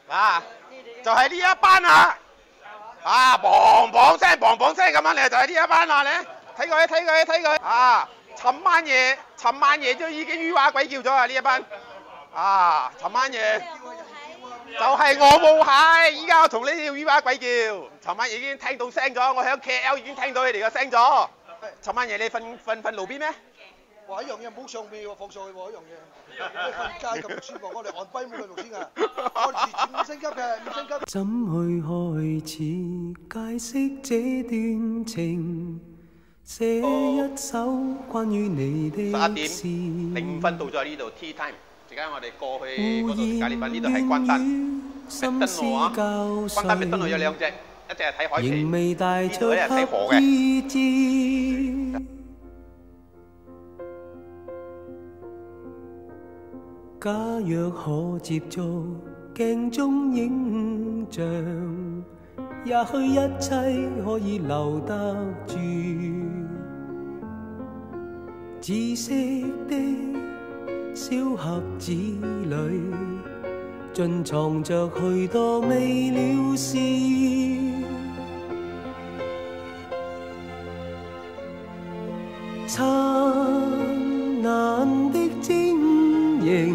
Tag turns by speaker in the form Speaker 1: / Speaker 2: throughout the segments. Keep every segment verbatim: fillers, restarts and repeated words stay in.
Speaker 1: 啊，就係呢一班啊，啊，砰砰聲、砰砰聲咁樣嚟，就係呢一班啊，你睇佢，睇佢，睇佢啊！尋晚夜，尋晚夜都已經於話鬼叫咗啊！呢一班啊，尋晚夜就係我冇喺，依家我同你哋於話鬼叫。尋晚已經聽到聲咗，我喺 K L 已經聽到佢哋嘅聲咗。尋晚夜你瞓瞓瞓路邊咩？
Speaker 2: 話一樣嘢唔好上邊喎，放上去喎一樣嘢。你瞓街咁舒服，我哋按跛冇去六先啊，按時住五星級嘅，五星級。
Speaker 3: 怎去開始解釋這段情？寫一首關於你的
Speaker 1: 十一點零五分到咗呢度 tea time， 陣間我哋過去嗰度食咖喱飯，呢度係關丹麥登路啊，關丹麥登路有兩隻，一隻係睇海皮，呢度咧係睇河嘅。
Speaker 3: 假若可接觸鏡中影像，也許一切可以留得住。紫色的小盒子裏，盡藏着許多未了事。燦爛的晶瑩，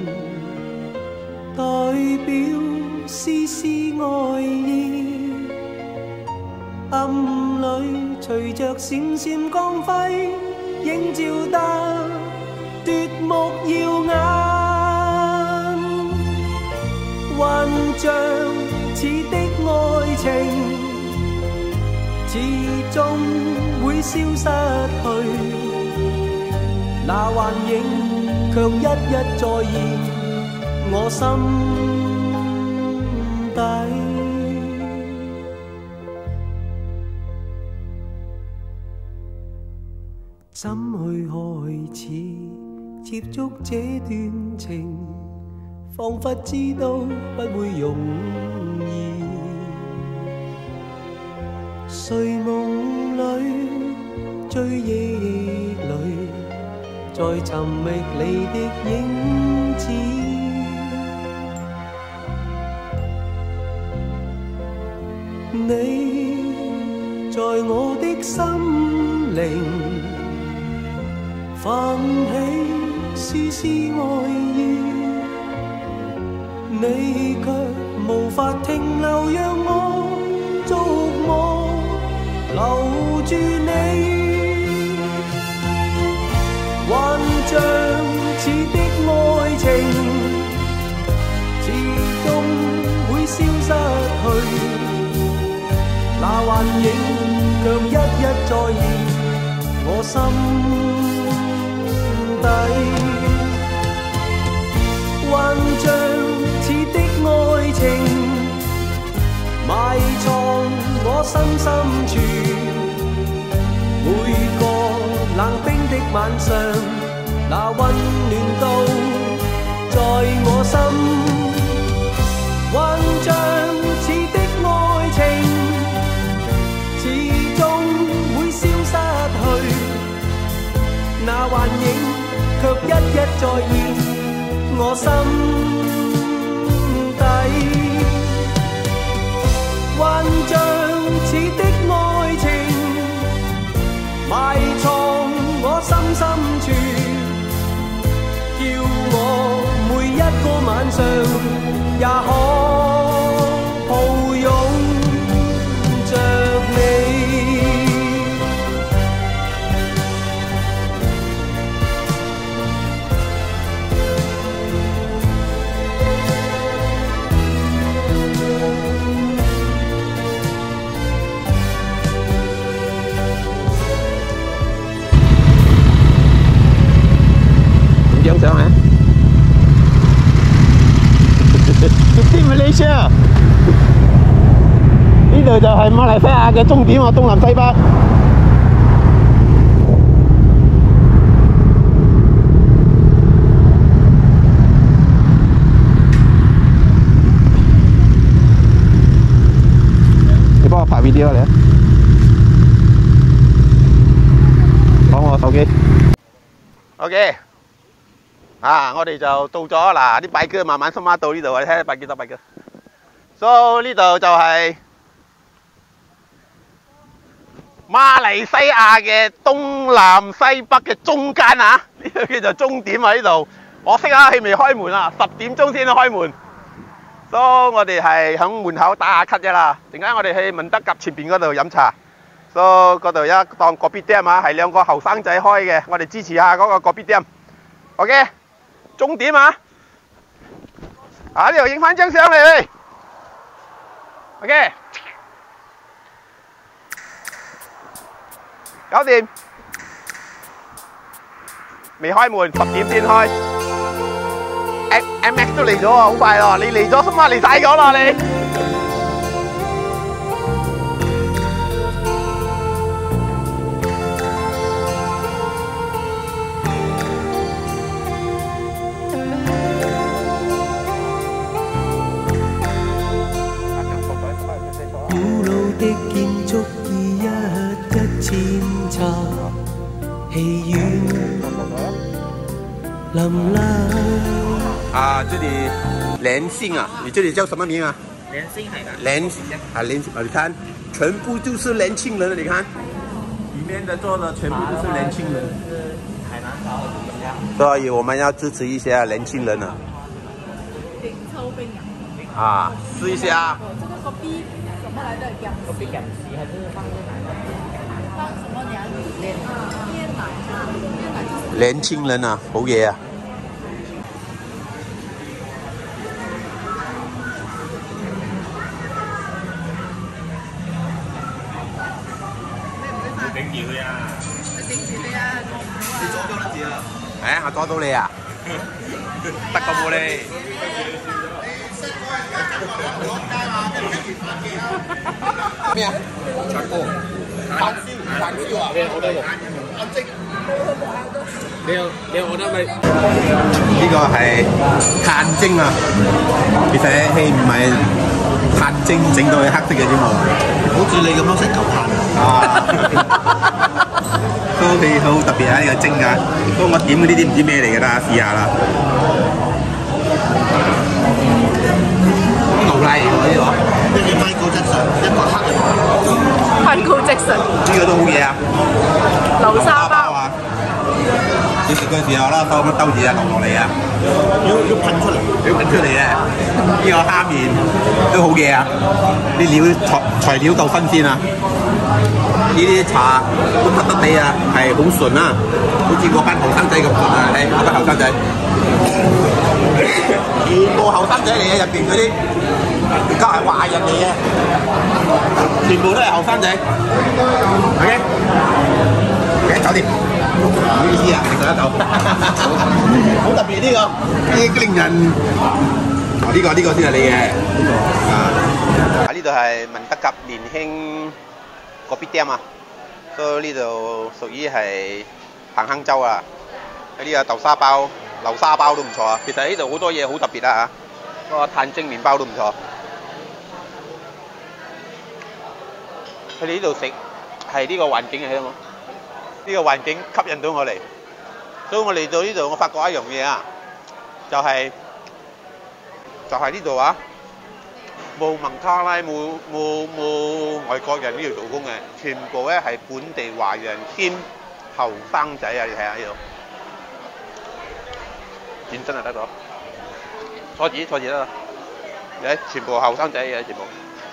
Speaker 3: 代表絲絲愛意，暗裏隨着閃閃光輝，映照得奪目耀眼。幻象似的愛情，始終會消失去，那幻影卻一一再現我心底。怎去開始接觸這段情？彷彿知道不會容易。睡夢裏，追憶裏，在尋覓你的影子。你在我的心靈泛起絲絲愛意，你卻無法停留，讓我觸摸留住你。幻象似的愛情，始終會消失去，那幻影卻一一再現我心底。幻象似的愛情，埋藏我心深處，每個冷冰的晚上，那溫暖都在我心。幻象似的愛情，始終會消失去，那幻影卻一一再現我心底。幻象似的愛情，埋藏我心深處，叫我每一個晚上也可抱擁着你。影相啊！啲馬來西亞，呢度就係馬來西亞嘅終點啊，東南西北。你幫我拍 video 嚟啊！攞我手機。OK。啊！我哋就到咗嗱，啲拜哥慢慢深媽到呢度，你睇下拜幾多拜哥。
Speaker 1: 所以呢度就係馬來西亞嘅東南西北嘅中間啊，呢個叫做終點喺呢度。可惜啊，佢未開門啊，十點鐘先開門。所以我哋係喺門口打下咳啫啦。陣間我哋去文德甲前邊嗰度飲茶。所以嗰度一檔個別店啊，係兩個後生仔開嘅，我哋支持下嗰個個別店。OK， 終點啊！啊呢度影翻張相嚟喂。OK， 搞掂。未開門，十點先開。M X 都嚟咗啊，好快咯！你嚟咗，心嘛嚟晒咗啦你。
Speaker 3: 古老的建築已一一遷拆，戲院林立。
Speaker 1: 啊，这里莲心啊，你这里叫什么名啊？
Speaker 4: 莲心海南。
Speaker 1: 莲啊莲啊，你看，全部都是年轻人，你看，里面的做的全部都是年轻人。
Speaker 4: 海南烧怎么样？
Speaker 1: 所以我们要支持一下年轻人啊。
Speaker 5: 冰抽冰啊！
Speaker 1: 啊，试一下。
Speaker 5: 这个 kopi 什么来的？姜
Speaker 4: 我比讲西还是放在哪里？
Speaker 5: 放什么凉面啊？面奶啊？面奶就是
Speaker 1: 年輕人啊，好嘢啊！
Speaker 4: 頂住佢啊！
Speaker 5: 頂住你啊！
Speaker 4: 你捉到得字啊！
Speaker 1: 誒，我捉到你啊！得個冇你。咩啊？長哥，蛋先，蛋嗰啲啊！
Speaker 4: 你有好多肉。
Speaker 1: 阿晶。
Speaker 4: 你有你有好多咪？
Speaker 1: 呢個係炭精啊，其實係唔係炭精整到佢黑色嘅啫嘛，
Speaker 2: 好似你咁樣識球炭
Speaker 1: 啊，都係好特別啊！呢個精啊，不過我點嗰啲啲唔知咩嚟㗎啦，試下啦。牛奶嚟喎呢個，
Speaker 2: 一個米高質素，一個黑人。
Speaker 5: 噴高即食。
Speaker 1: 呢個都好嘢啊！
Speaker 5: 流沙包
Speaker 1: 啊！你食嘅時候啦，當乜兜住啊流落嚟啊！
Speaker 2: 要要噴出嚟，
Speaker 1: 要噴出嚟啊！呢個蝦麵都好嘢啊！啲料材材料夠新鮮啊！呢啲茶都得得地啊，係好純啊，好似嗰班後生仔咁純啊！睇嗰班後生仔，全部後生仔嚟嘅，入邊嗰啲而家係華人嚟嘅，全部都係後生仔。OK， OK， 搞掂。唔好意思啊，食得到，好特別呢個，呢令人，哦呢個呢個先係你嘅，呢個啊，喺呢度係文德甲年輕嗰邊店啊，所以呢度屬於係彭亨州啊，喺呢個豆沙包、流沙包都唔錯啊，其實呢度好多嘢好特別啊嚇，嗰個炭蒸麵包都唔錯，佢哋呢度食係呢個環境係啊嘛。呢個環境吸引到我嚟，所以我嚟到呢度，我發覺一樣嘢啊，就係、是、就係呢度啊，冇孟加拉，冇冇冇外國人呢度做工嘅，全部咧係本地華人兼後生仔啊！你睇下呢度，見真係得咗，坐住坐住得啦，你睇全部後生仔嘅全部，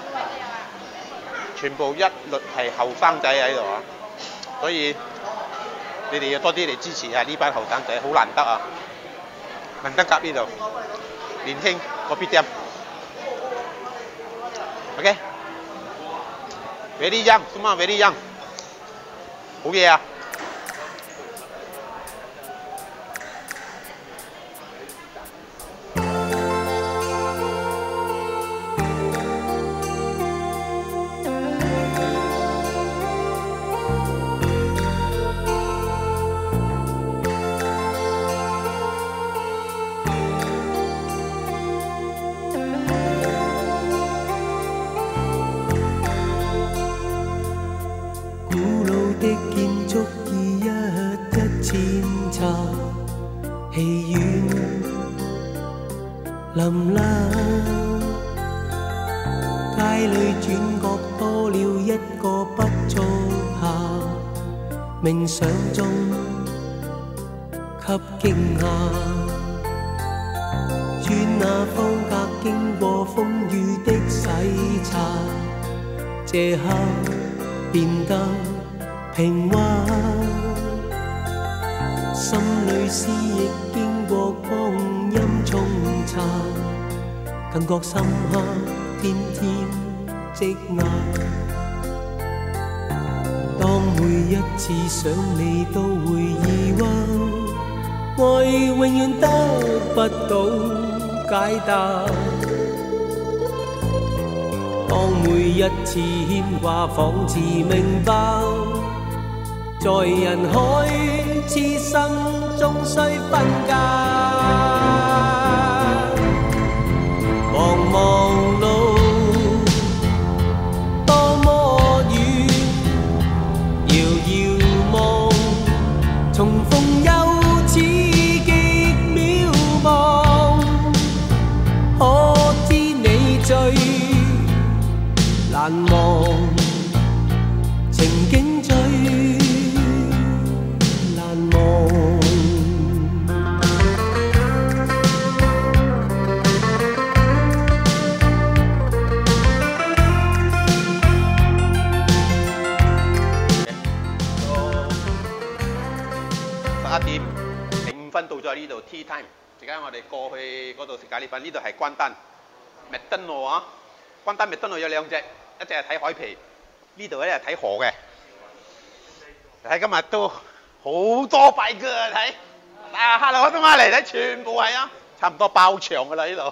Speaker 1: 全部一律係後生仔喺度啊！所以你哋要多啲嚟支持下呢班後生仔，好難得啊！文德甲呢度年輕個必店 ，OK，very young， semua very young， 好嘢啊！
Speaker 3: 古老的建築街裏轉角多了一個不足下，冥想中給驚嚇。轉那方格經過風雨的洗刷，這刻變得平滑。心裏思憶經過光陰沖刷，更覺深刻，天天積壓。當每一次想你都會疑惑，愛永遠得不到解答。當每一次牽掛仿似明白，在人海痴心終須分隔。茫茫路多麼遠，遙遙望，重逢又似極渺茫。可知你最難忘，情景最難忘。
Speaker 1: 十一點零五分到咗呢度 tea time， 陣間我哋過去嗰度食咖喱粉。呢度係關丹麥登路啊，關丹麥登路有兩隻，一隻係睇海皮，呢度咧係睇河嘅。睇今日都好多拜嘅啊！睇啊，hello我東亞嚟睇，全部係啊，差唔多爆場㗎啦呢度。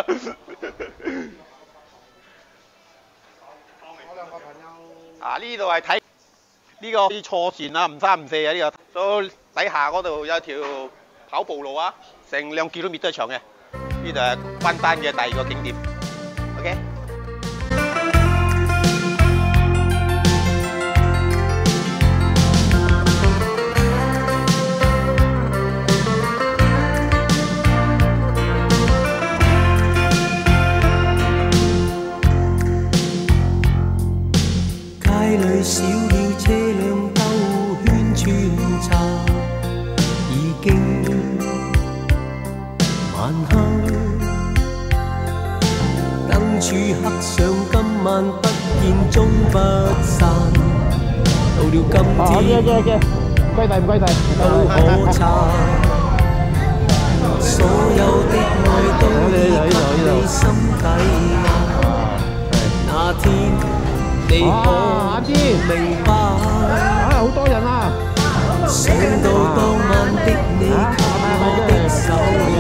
Speaker 2: 我兩個朋友
Speaker 1: 啊，呢度係睇呢個啲錯線啊，唔三唔四啊呢個。到底下嗰度有條跑步路啊，成兩 kilometer 長嘅。呢度係關丹嘅第二個景點。OK。
Speaker 3: 街裏少了車輛兜圈穿插，已經晚黑，燈柱刻上今晚不見終不散。到了今天，
Speaker 4: 歸題唔歸題，
Speaker 3: 都可察，所有的愛都已給你心底壓。那天。你可明白？
Speaker 4: 啊，好多人啊！
Speaker 3: 想到當晚的你給我的手，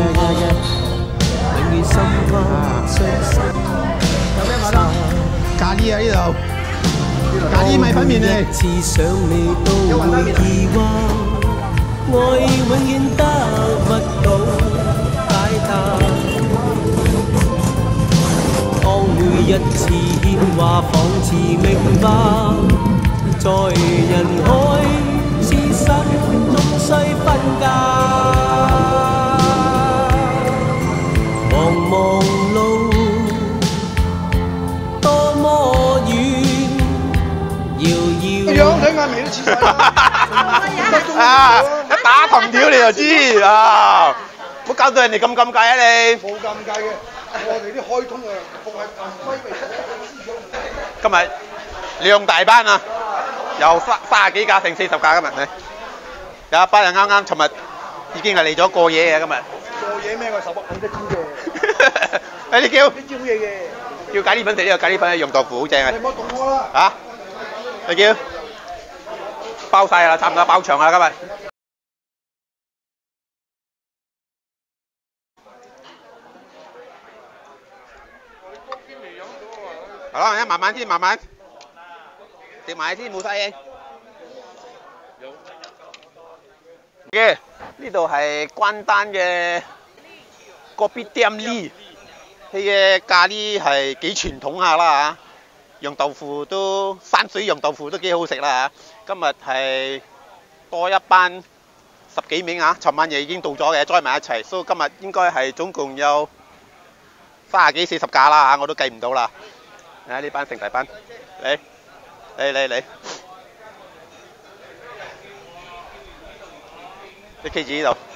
Speaker 3: 永遠深刻傷心。
Speaker 4: 有咩粉啊？咖喱啊呢度，咖喱米粉麵嚟。
Speaker 3: 一次想你都會疑惑，愛永遠得不到解答。當每一次牽掛仿似明白，在人海痴心終須分隔。茫茫路多麼遠，遙遙。
Speaker 2: 個樣睇眼眉都似晒啦。
Speaker 1: 啊！一打藤條你就知啊！唔好搞到人哋咁尷尬啊你！
Speaker 2: 冇尷尬嘅，我哋啲開通啊，奉係歸為思想。
Speaker 1: 今日量大班啊，由三三十幾架成四十架今日，有一班人啱啱尋日已經係嚟咗過夜嘅今日。
Speaker 2: 過夜咩？我十蚊一招嘅。
Speaker 1: 誒你叫？
Speaker 2: 呢招嘢嘅。
Speaker 1: 叫咖喱粉食呢個咖喱粉用豆腐好正啊！
Speaker 2: 你唔好動我啦。
Speaker 1: 嚇？你叫？包曬啦，差唔多包場啦今日。好啦，一慢慢先，慢慢食埋先，冇晒嘢。嘅呢度係關丹嘅嗰邊店哩，佢嘅咖喱係幾傳統下啦嚇，釀豆腐都山水釀豆腐都幾好食啦嚇。今日係多一班十幾名啊，尋晚夜已經到咗嘅，載埋一齊，所以今日應該係總共有三十幾四十架啦嚇，我都計唔到啦。 啊呢班成大班，嚟嚟嚟嚟，你企住呢度。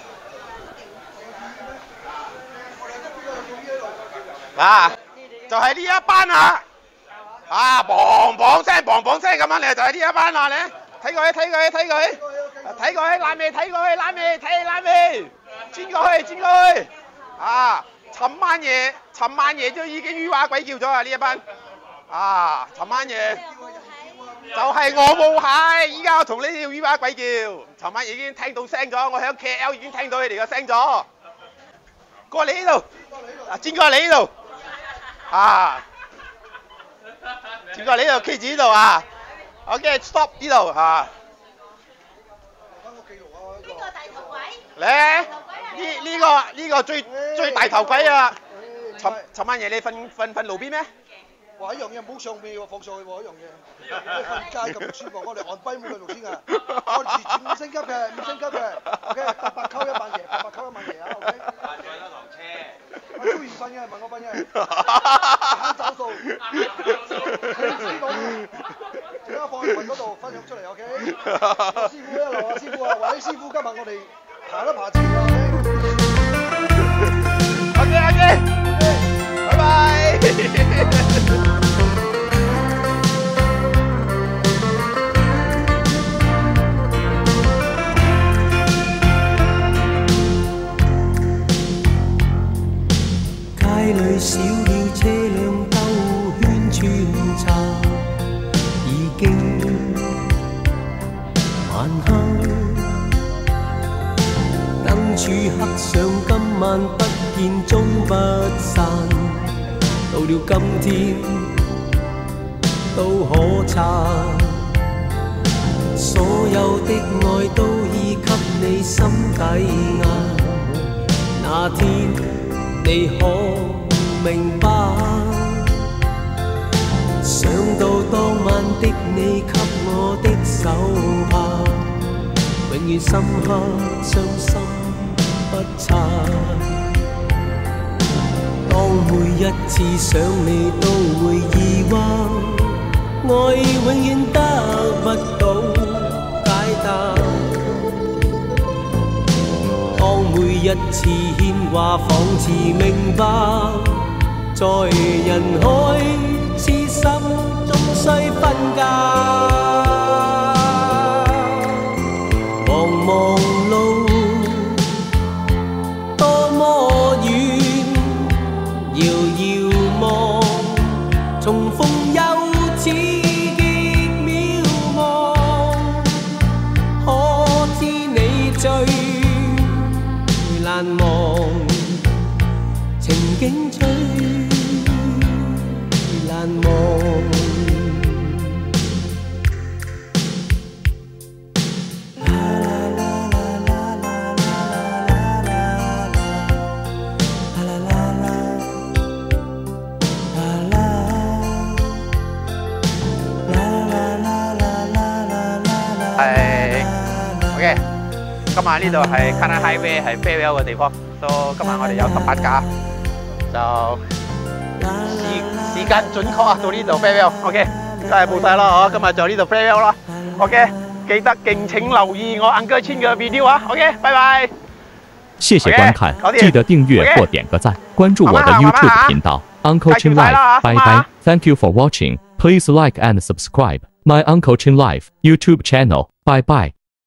Speaker 1: 啊，就係呢一班啊！啊，砰砰聲，砰砰聲咁樣嚟，就係呢一班啊！你睇佢，睇佢，睇佢，睇佢，攬尾，睇佢，攬尾，睇攬尾，轉過去，轉過去。啊，尋晚夜，尋晚夜都已經於話鬼叫咗啊！呢一班。啊，尋晚夜就係我冇係，依家我同你哋於話鬼叫。尋晚已經聽到聲咗，我喺 K L 已經聽到佢哋嘅聲咗。過嚟呢度，啊，轉過嚟呢度。啊！轉過嚟呢度 K 字呢度啊 ，OK stop 呢度啊。
Speaker 5: 呢個大頭鬼。
Speaker 1: 咧，呢呢個呢個最最大頭鬼啊！尋尋晚夜你瞓瞓瞓路邊咩？
Speaker 2: 話一樣嘢唔好上邊喎，放上去喎一樣嘢。你瞓街咁舒服，我哋按跛冇佢六千啊！我哋住五星級嘅，五星級嘅 ，OK， 八百溝一晚夜，八百溝一晚夜啊 ，OK。
Speaker 6: 買咗得落車。
Speaker 2: 我都唔瞓嘅，問我瞓嘅，慳找數，你知道嘅，陣間放喺雲嗰度分享出嚟 ，OK？ 師傅一路啊，師傅啊，喂，師傅今日我哋爬一爬前啊
Speaker 1: ，OK？OK OK， 拜拜。
Speaker 3: 街裏少了車輛兜圈穿插，已經晚黑，燈柱刻上今晚不見終不散。到了今天都可測，所有的愛都已給你心底壓。那天你可明白，想到當晚的你給我的手拍，永遠深刻傷心不拆。當每一次想你都會疑惑，愛永遠得不到解答。當每一次牽掛仿似明白，在人海痴心終須分隔。茫茫路多麼遠，遙遙望，重逢又似極渺茫。可知你最難忘，情景最難忘。
Speaker 1: 係 OK， 今晚呢度係 Kallang Highway 係 farewell 嘅地方，所以今晚我哋有十八架，就時時間準確啊，到呢度 farewell。OK， 真係冇晒啦嗬，今日就呢度 farewell 啦。OK， 記得敬請留意我 Uncle Chin 嘅 video 啊。OK， 拜拜。
Speaker 7: 谢谢观看，记得订阅或点个赞，关注我的 YouTube 频道 Uncle Chin Life。拜拜 ，Thank you for watching. Please like and subscribe my Uncle Chin Life YouTube channel. Bye bye.